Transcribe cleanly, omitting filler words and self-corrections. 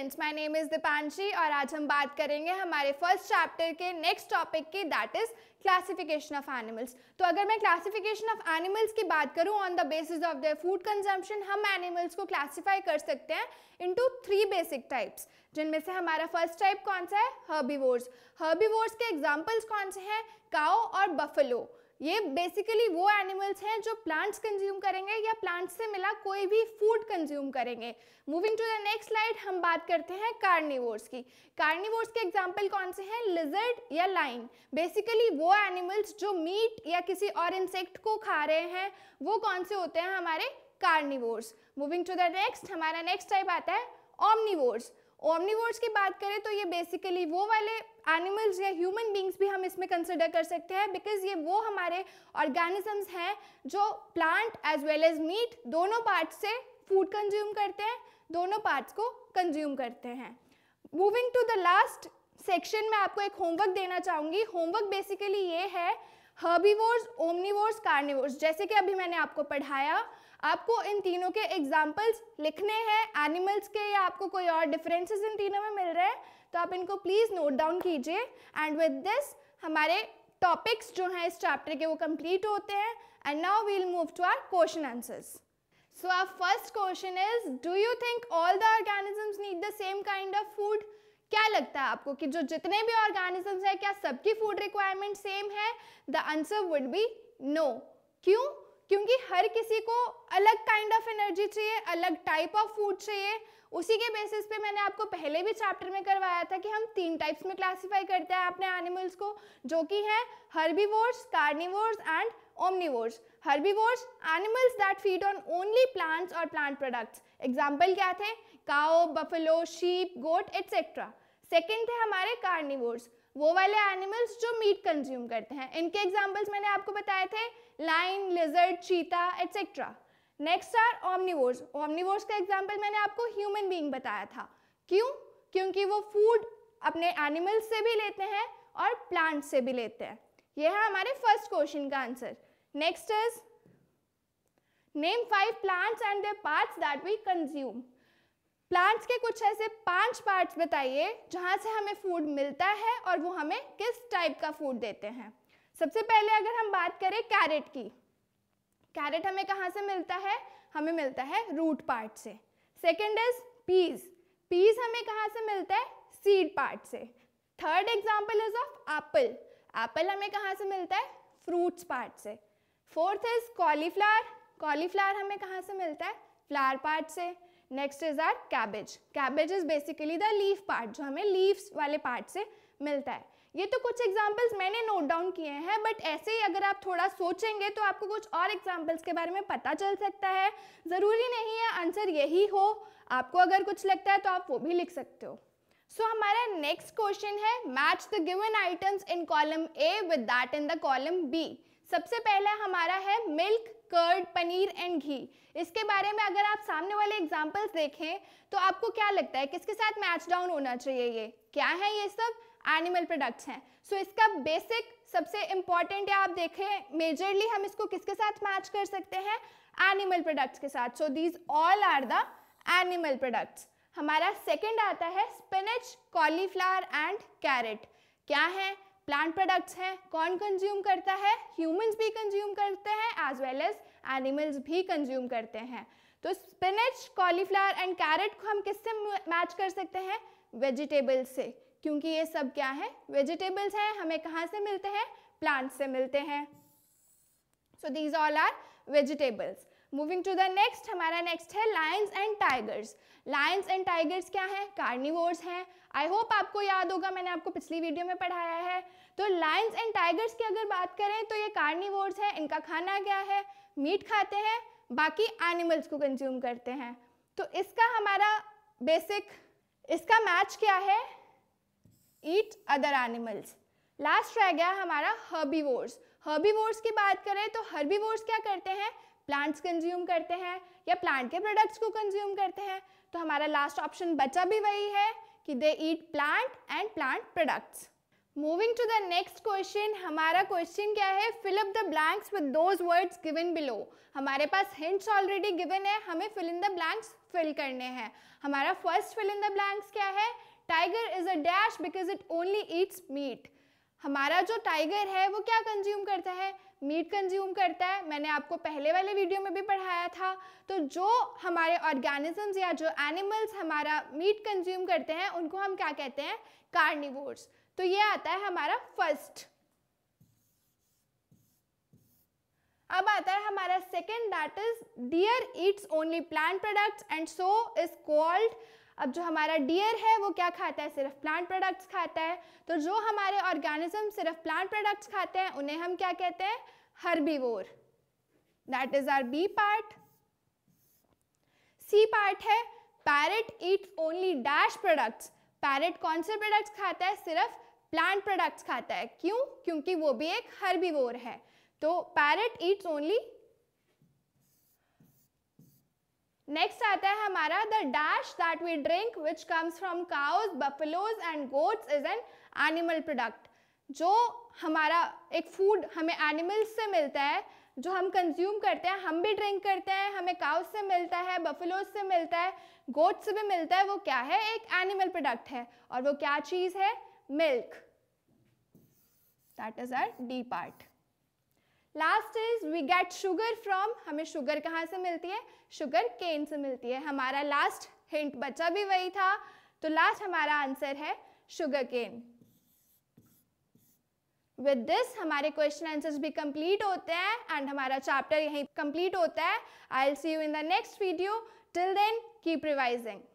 Students, my name is Deepanshi और आज हम बात करेंगे हमारे फर्स्ट चैप्टर के नेक्स्ट टॉपिक की, that is classification of animals. तो अगर मैं क्लासिफिकेशन ऑफ एनिमल्स की बात करूं on the basis of their food consumption, हम एनिमल्स को क्लासिफाई कर सकते हैं इनटू 3 बेसिक टाइप्स, जिनमें से हमारा फर्स्ट टाइप कौन सा है? हर्बीवोर्स। हर्बीवोर्स के एग्जांपल्स कौन से हैं? काऊ और बफेलो। ये बेसिकली वो एनिमल्स हैं जो प्लांट्स कंज्यूम करेंगे या प्लांट्स से मिला कोई भी फूड कंज्यूम करेंगे। Moving to the next slide, हम बात करते हैं कार्निवोर्स की। कार्निवोर्स के एग्जांपल कौन से हैं? लिजर्ड या लाइन। बेसिकली वो एनिमल्स जो मीट या किसी और इंसेक्ट को खा रहे हैं, वो कौन से होते हैं? हमारे carnivores. Moving to the next, हमारा नेक्स्ट टाइप आता है ओमनिवोर्स। ओमनिवोर्स की बात करें तो ये बेसिकली वो वाले एनिमल्स या ह्यूमन बींग्स भी हम इसमें कंसिडर कर सकते हैं, बिकॉज ये वो हमारे ऑर्गेनिजम्स हैं जो plant as well as meat दोनों पार्ट्स से फूड कंज्यूम करते हैं, दोनों पार्ट्स को कंज्यूम करते हैं। Moving to the last section में आपको एक होमवर्क देना चाहूँगी। होमवर्क बेसिकली ये है, हर्बीवोर्स, ओमनिवोर्स, कार्निवोर्स, जैसे कि अभी मैंने आपको पढ़ाया, आपको इन तीनों के एग्जाम्पल्स लिखने हैं एनिमल्स के, या आपको कोई और डिफरेंसेस इन तीनों में मिल रहे हैं तो आप इनको प्लीज नोट डाउन कीजिए। एंड विद दिस हमारे टॉपिक्स जो हैं इस चैप्टर के वो कंप्लीट होते हैं। And now we will move to our question answers. So our first question is, do you think all the organisms need the same kind of food? क्या लगता है आपको कि जो जितने भी ऑर्गेनिजम्स हैं, क्या सबकी फूड रिक्वायरमेंट सेम है? The answer would be no. क्यों? क्योंकि हर किसी को अलग काइंड ऑफ एनर्जी चाहिए, अलग टाइप ऑफ फूड चाहिए। उसी के बेसिस पे मैंने आपको पहले भी चैप्टर में करवाया था कि हम 3 टाइप्स में क्लासिफाई करते हैं अपने एनिमल्स को, जो कि हैं herbivores, carnivores and omnivores. Herbivores, animals that feed on only plants और प्लांट प्रोडक्ट्स। एग्जाम्पल क्या थे? Cow, buffalo, sheep, goat etcetera. Second थे हमारे कार्निवोर्स, वो वाले एनिमल्स जो मीट कंज्यूम करते हैं। इनके एग्जाम्पल्स मैंने आपको बताए थे, lion, lizard, cheetah etcetera. Next are omnivores. Omnivores का एग्जाम्पल मैंने आपको ह्यूमन बीइंग बताया था। क्यों? क्योंकि वो फूड अपने एनिमल्स से भी लेते हैं और प्लांट से भी लेते हैं। यह है हमारे फर्स्ट क्वेश्चन का answer. Next is, name 5 plants and their parts that we consume. Plants के कुछ ऐसे 5 पार्ट्स बताइए जहां से हमें फूड मिलता है और वो हमें किस टाइप का फूड देते हैं। सबसे पहले अगर हम बात करें कैरेट की, कैरेट हमें कहाँ से मिलता है? हमें मिलता है रूट पार्ट से। Second is peas. पीज हमें कहाँ से मिलता है? सीड पार्ट से। Third example is of apple. Apple हमें कहाँ से मिलता है? फ्रूट्स पार्ट से। Fourth is cauliflower. कॉलीफ्लावर हमें कहाँ से मिलता है? फ्लावर पार्ट से। Next is are cabbage. Cabbage is basically the leaf part, जो हमें लीव्स वाले पार्ट से मिलता है। ये तो कुछ एग्जाम्पल्स मैंने नोट डाउन किए हैं, बट ऐसे ही अगर आप थोड़ा सोचेंगे तो आपको कुछ और एग्जाम्पल्स के बारे में पता चल सकता है। ज़रूरी नहीं है आंसर यही हो, आपको अगर कुछ लगता है तो आप वो भी लिख सकते हो। सो हमारा नेक्स्ट क्वेश्चन है, match the given items in column A with that in the column B. सबसे पहला हमारा है milk, curd, paneer and ghee. इसके बारे में अगर आप सामने वाले एग्जाम्पल्स देखें तो आपको क्या लगता है किसके साथ मैच डाउन होना चाहिए? ये क्या है? ये सब एनिमल प्रोडक्ट्स हैं। सो इसका बेसिक सबसे इंपॉर्टेंट है, आप देखें मेजरली हम इसको किसके साथ मैच कर सकते हैं? एनिमल प्रोडक्ट्स के साथ। So these all are the animal products. हमारा सेकंड आता है स्पिनच, कॉलीफ्लावर एंड कैरेट। क्या है? प्लांट प्रोडक्ट्स हैं। कौन कंज्यूम करता है? ह्यूमंस भी कंज्यूम करते हैं एज वेल एज एनिमल्स भी कंज्यूम करते हैं। तो स्पिनच, कॉलीफ्लावर एंड कैरेट को हम किससे मैच कर सकते हैं? वेजिटेबल्स से, क्योंकि ये सब क्या है? वेजिटेबल्स हैं। हमें कहाँ से मिलते हैं? प्लांट से मिलते हैं। So these all are vegetables. Moving to the next, हमारा नेक्स्ट है lions and tigers. Lions and tigers क्या है? कार्निवोर्स हैं। आई होप आपको याद होगा, मैंने आपको पिछली वीडियो में पढ़ाया है। तो लायंस एंड टाइगर्स की अगर बात करें तो ये कार्निवोर्स हैं। इनका खाना क्या है? मीट खाते हैं, बाकी एनिमल्स को कंज्यूम करते हैं। तो इसका हमारा बेसिक, इसका मैच क्या है? ईट अदर एनिमल्स। लास्ट रह गया हमारा हर्बीवोर्स। हर्बीवोर्स की बात करें तो हर्बीवोर्स क्या करते हैं? प्लांट्स कंज्यूम करते हैं या प्लांट के प्रोडक्ट्स को कंज्यूम करते हैं। तो हमारा लास्ट ऑप्शन बचा भी वही है कि they eat plant and plant products. Moving to the next question, हमारा क्वेश्चन क्या है, fill up the blanks with those words given below. हमारे पास हिंट्स ऑलरेडी गिवन है, हमें fill in the blanks fill करने हैं। हमारा first fill in the blanks क्या है, tiger is a dash because it only eats meat. हमारा जो टाइगर है वो क्या कंज्यूम करता है, मीट कंज्यूम करता है। मैंने आपको पहले वाले वीडियो में भी पढ़ाया था। तो जो हमारे ऑर्गेनिजम्स या जो एनिमल्स हमारा मीट कंज्यूम करते हैं उनको हम क्या कहते हैं, कार्निवोर्स। तो ये आता है हमारा फर्स्ट। अब आता है हमारा second, that is deer eats only plant products and so is called. अब जो हमारा डियर है वो क्या खाता है, सिर्फ प्लांट प्रोडक्ट्स खाता है। तो जो हमारे ऑर्गेनिज्म सिर्फ प्लांट प्रोडक्ट्स खाते हैं उन्हें हम क्या कहते हैं, herbivore. That is our B part. C part है, parrot eats only dash products. Parrot कौन से प्रोडक्ट्स खाता है, सिर्फ प्लांट प्रोडक्ट्स खाता है। क्यों, क्योंकि वो भी एक हर्बीवोर है। तो पैरेट ईट्स ओनली। नेक्स्ट आता है हमारा the dash that we drink which comes from cows, buffaloes and goats is an animal product. जो हमारा एक फूड हमें एनिमल्स से मिलता है, जो हम कंज्यूम करते हैं, हम भी ड्रिंक करते हैं, हमें काउज से मिलता है, बफेलोज से मिलता है, गोट से भी मिलता है, वो क्या है, एक एनिमल प्रोडक्ट है। और वो क्या चीज है, milk. That is our D part. Last is we get sugar from, हमें शुगर कहाँ से मिलती है, शुगर केन से मिलती है। हमारा लास्ट हिंट बचा भी वही था। तो लास्ट हमारा आंसर है शुगर केन। विद दिस हमारे क्वेश्चन आंसर्स भी कंप्लीट होते हैं एंड हमारा चैप्टर यहीं कंप्लीट होता है। I will see you in the next video. Till then keep revising.